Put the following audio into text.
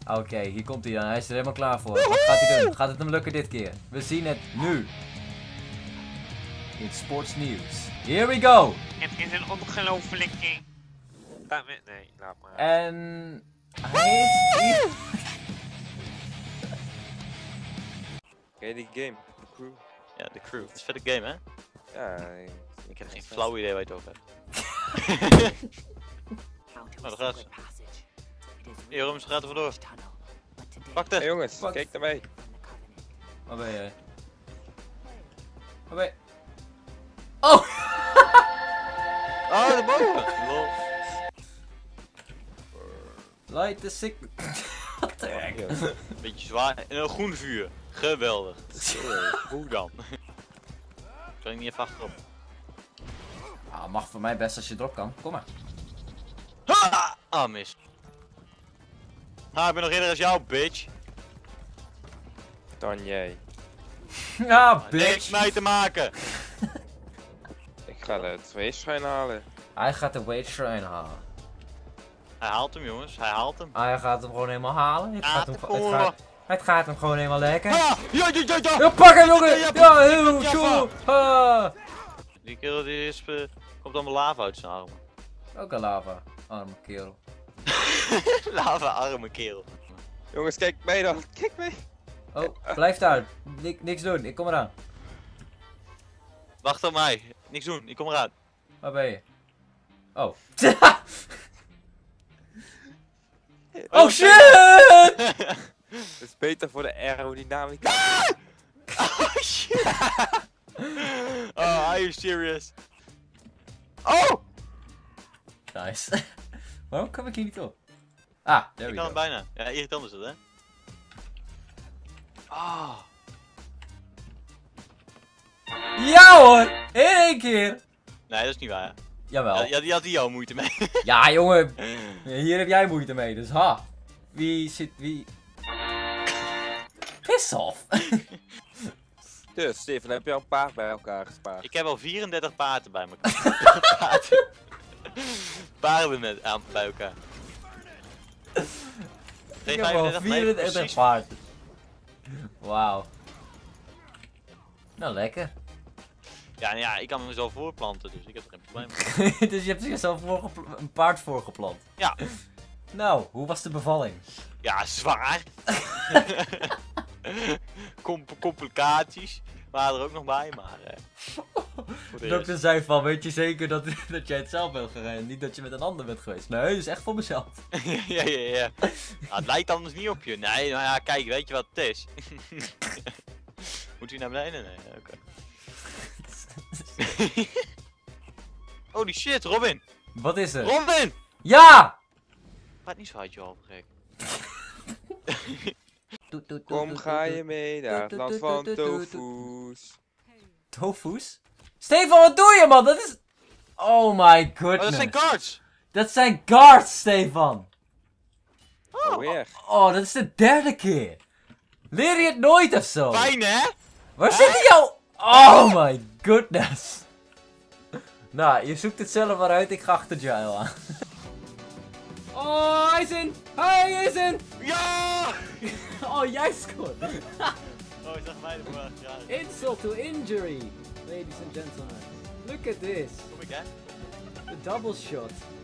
Oké, hier komt hij dan. Hij is er helemaal klaar voor. Wat gaat hij doen? Gaat het hem lukken dit keer? We zien het nu. In sportsnieuws. Here we go! Het is een ongelofelijke... Nee, laat maar. En... Hij is hier. Ken je die game? The Crew? Ja, de crew. Het is een vette game, hè? Ja, Ik heb geen flauw idee waar je het over hebt. Nou, daar gaat ze. Hier, Jeroen, ze gaat er vandoor. Pak Hey het! jongens, Wat? kijk naar mij. Waar ben jij? Waar ben je? Oh! Oh, de boven! Lol. Light the sick. Wat de heck? Beetje zwaar. En een groen vuur. Geweldig. Hoe dan? Kan ik niet even achterop? Ah, mag voor mij best als je erop kan. Kom maar. Ha! Ah, mis. Ah, ik ben nog eerder als jou, bitch. Dan jij. Ja, Niks bitch. mee te maken. Ik ga de 2 schuin halen. Hij gaat de Wade Shrine halen. Hij haalt hem, jongens. Hij haalt hem. Hij gaat hem gewoon helemaal halen. Het gaat hem, te het gaat hem gewoon helemaal lekker. Ah! Ja, ja, ja, ja! Ja, pak hem, jongen! Ja, Ja, heel ja, zo. Ah. Die kerel die is, komt allemaal lava uit zijn armen. Ook een lava. Arme kerel. Lava arme kerel. Jongens, kijk mij dan. Kijk mij. Oh, blijf daar. Niks doen, ik kom eraan. Wacht op mij. Niks doen, ik kom eraan. Waar ben je? Oh. Oh, Oh shit! Het is beter voor de aerodynamica. Oh shit! Oh, are you serious? Oh! Nice. Waarom kom ik hier niet op? Ah, there Ik we kan go. hem bijna. Ja, irritant is dat, hè? Ah. Ja hoor! In één keer! Nee, dat is niet waar. Jawel. Ja, die had hier al moeite mee. Ja jongen, hier heb jij moeite mee, dus ha. Wie... Piss off! Dus, Steven, heb je al een paard bij elkaar gespaard? Ik heb al 34 paarden bij elkaar. Paarden bij elkaar. Ik heb al 34 paarden. Wauw. Nou, lekker. Ja, nou ja, ik kan me zo voorplanten, dus ik heb er geen probleem mee. Dus je hebt jezelf een paard voorgeplant. Ja. Nou, hoe was de bevalling? Ja, zwaar. Complicaties waren er ook nog bij, maar... voor De de dokter rest. zei van, weet je zeker dat jij het zelf bent gereden, niet dat je met een ander bent geweest? Nee, dat is echt voor mezelf. Ja. Nou, het lijkt anders niet op je. Nee, nou ja, kijk, weet je wat het is? Moet hij naar beneden? Nee, oké. Holy shit, Robin! Wat is er? Robin! Ja! Gaat niet zo uit je hoofd, gek. Kom, ga je mee naar het land van tofu's. Tofu's? Stefan, wat doe je, man? Dat is... Oh my goodness. Oh, dat zijn guards! Dat zijn guards, Stefan. Oh, weer. Oh, dat is de derde keer. Leer je het nooit of zo? Fijn, hè? Waar zit hij jou? Oh my goodness. Nou, je zoekt het zelf maar uit. Ik ga achter Jail aan. Oh, hij is in! Hij is in! Ja! Oh, jij scoort. Oh, ik zag mij ervoor achteraan. Insult to injury, ladies and gentlemen. Look at this. Kom ik, hè? The double shot.